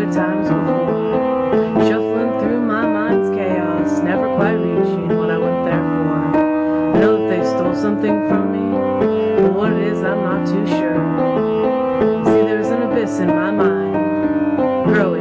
like times before, shuffling through my mind's chaos, never quite reaching what I went there for. I know that they stole something from me, but what it is I'm not too sure. See, there's an abyss in my mind, growing